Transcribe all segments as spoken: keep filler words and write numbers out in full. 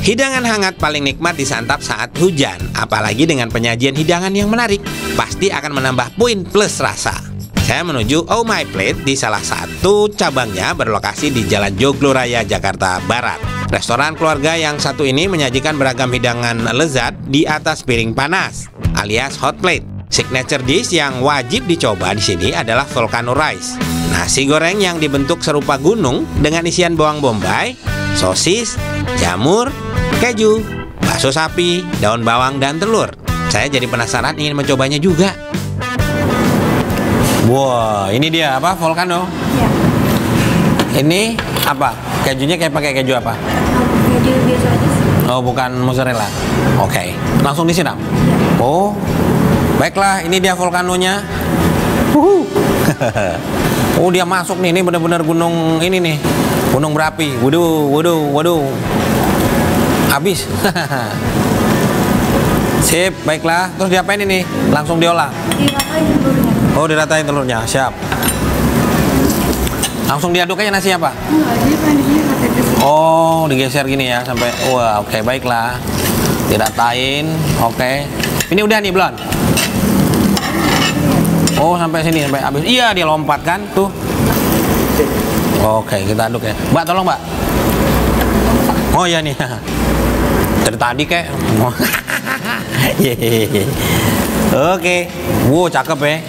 Hidangan hangat paling nikmat disantap saat hujan, apalagi dengan penyajian hidangan yang menarik, pasti akan menambah poin plus rasa. Saya menuju Oh My Plate di salah satu cabangnya berlokasi di Jalan Joglo Raya, Jakarta Barat. Restoran keluarga yang satu ini menyajikan beragam hidangan lezat di atas piring panas, alias hot plate. Signature dish yang wajib dicoba di sini adalah volcano rice, nasi goreng yang dibentuk serupa gunung dengan isian bawang bombay, sosis, jamur, keju, bakso sapi, daun bawang, dan telur. Saya jadi penasaran ingin mencobanya juga. Wow, ini dia apa? Volcano? Ya. Ini apa? Kejunya kayak pakai keju apa? Keju biasa aja sih. Oh, bukan mozzarella. Oke, okay. Langsung disiram. Ya. Oh, baiklah, ini dia volcanonya. Uhuh. Oh, dia masuk nih. Ini benar-benar gunung ini nih. Gunung berapi. Waduh, waduh, waduh. Habis. Sip, baiklah. Terus diapain ini? Langsung diolah. Diratain telurnya. Oh, diratain telurnya. Siap. Langsung diaduk aja nasinya, Pak? Enggak, dia pengen digeser. Oh, digeser gini ya sampai. Wah, oke, okay, baiklah. Diratain. Oke. Okay. Ini udah nih, belum? Oh, sampai sini sampai habis. Iya, dia lompat kan tuh. Oke, kita aduk ya. Mbak, tolong, Mbak. Oh iya nih. Dari tadi kek. Oke. Wow, cakep ya.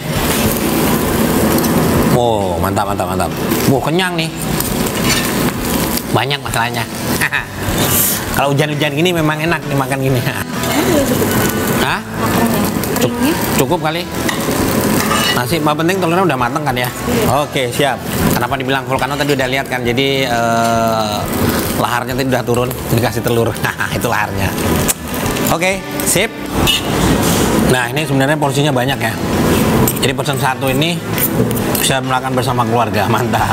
Wow, mantap, mantap, mantap. Wow, kenyang nih. Banyak masalahnya. Kalau hujan-hujan gini memang enak nih makan gini. Hah? Cukup, cukup kali. Nasi, yang penting telurnya udah mateng kan ya? Iya. Oke, siap. Kenapa dibilang volcano tadi udah lihat kan? Jadi eh, laharnya tadi udah turun, dikasih telur. Nah, itu laharnya. Oke, sip. Nah, ini sebenarnya porsinya banyak ya. Jadi pesan satu ini bisa makan bersama keluarga, mantap.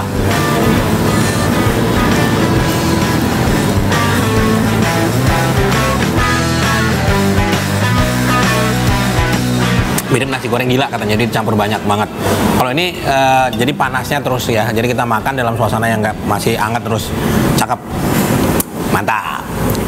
Mirip nasi goreng gila katanya, jadi dicampur banyak banget. Kalau ini uh, jadi panasnya terus ya, jadi kita makan dalam suasana yang nggak masih hangat terus. Cakep, mantap.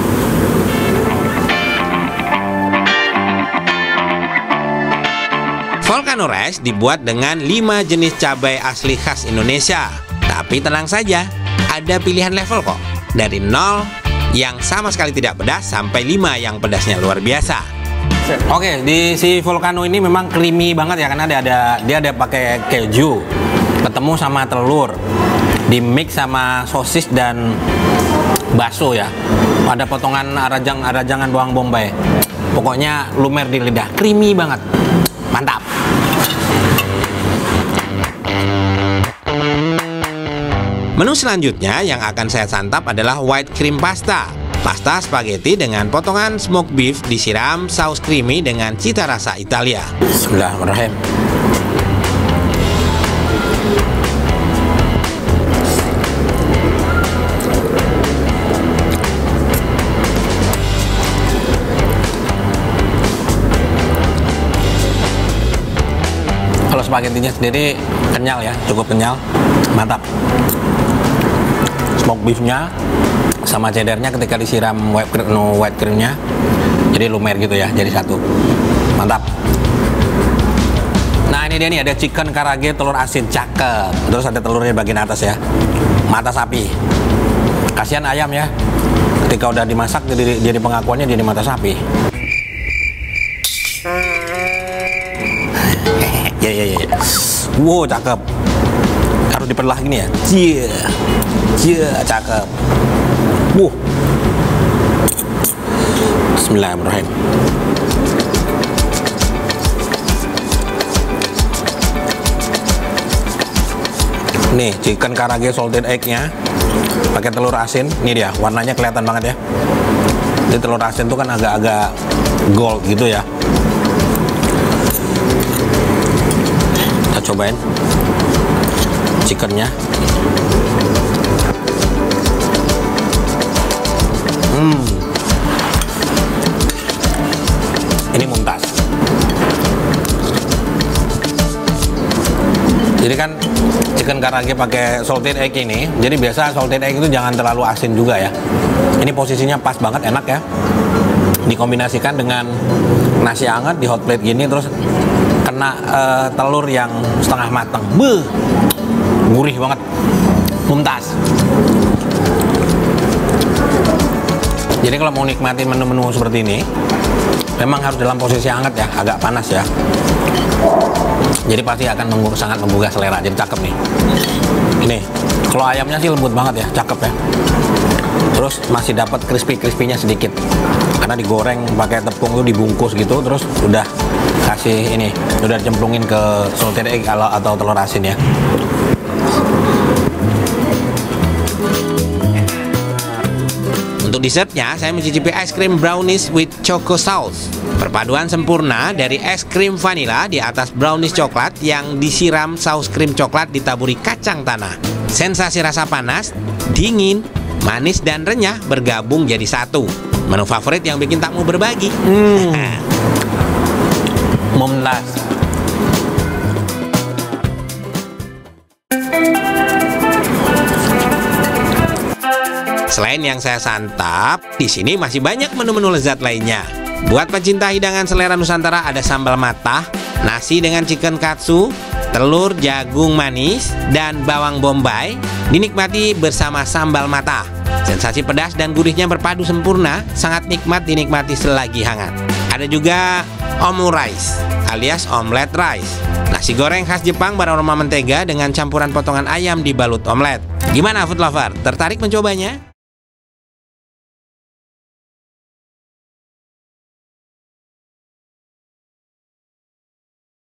Volcano rice dibuat dengan lima jenis cabai asli khas Indonesia. Tapi tenang saja, ada pilihan level kok. Dari nol yang sama sekali tidak pedas sampai lima yang pedasnya luar biasa. Oke, di si volcano ini memang creamy banget ya, karena dia ada dia ada pakai keju, ketemu sama telur, di mix sama sosis dan bakso ya. Ada potongan arajang arajangan bawang bombay. Pokoknya lumer di lidah, creamy banget, mantap. Menu selanjutnya yang akan saya santap adalah white cream pasta. Pasta spaghetti dengan potongan smoked beef disiram saus creamy dengan cita rasa Italia. Bismillahirrahmanirrahim. Kalau spagettinya sendiri kenyal ya, cukup kenyal, mantap. Smoked beefnya sama cheddarnya ketika disiram white cream, no white creamnya jadi lumer gitu ya, jadi satu, mantap. Nah ini dia nih, ada chicken karage telur asin, cakep. Terus ada telurnya bagian atas ya, mata sapi. Kasihan ayam ya, ketika udah dimasak jadi, jadi pengakuannya jadi mata sapi. Ya ya ya, wow cakep. Harus diperlah gini ya, cie, cie, cakep. Wuh. Bismillahirrahmanirrahim. Nih chicken karage salted egg-nya pakai telur asin. Ini dia, warnanya kelihatan banget ya. Jadi telur asin tuh kan agak-agak gold gitu ya. Kita cobain chickennya. Hmm. Ini mumtaz. Jadi kan chicken ikan karage pakai salted egg ini. Jadi biasa salted egg itu jangan terlalu asin juga ya. Ini posisinya pas banget, enak ya. Dikombinasikan dengan nasi hangat di hot plate gini, terus kena uh, telur yang setengah matang. Beuh, gurih banget, mumtaz. Jadi kalau mau nikmatin menu-menu seperti ini, memang harus dalam posisi hangat ya, agak panas ya. Jadi pasti akan menggu, sangat menggugah selera. Jadi cakep nih. Ini, kalau ayamnya sih lembut banget ya, cakep ya. Terus masih dapat crispy-crispy-nya sedikit. Karena digoreng pakai tepung itu dibungkus gitu, terus udah kasih ini, udah cemplungin ke salted egg atau telur asin ya. Untuk dessertnya, saya mencicipi es krim brownies with choco sauce. Perpaduan sempurna dari es krim vanila di atas brownies coklat yang disiram saus krim coklat ditaburi kacang tanah. Sensasi rasa panas, dingin, manis dan renyah bergabung jadi satu. Menu favorit yang bikin tak mau berbagi. Hmm. Mumtaz. Selain yang saya santap, di sini masih banyak menu-menu lezat lainnya. Buat pecinta hidangan selera Nusantara ada sambal matah, nasi dengan chicken katsu, telur jagung manis, dan bawang bombay dinikmati bersama sambal matah. Sensasi pedas dan gurihnya berpadu sempurna, sangat nikmat dinikmati selagi hangat. Ada juga omurice alias omelet rice, nasi goreng khas Jepang beraroma mentega dengan campuran potongan ayam dibalut omelet. Gimana food lover? Tertarik mencobanya?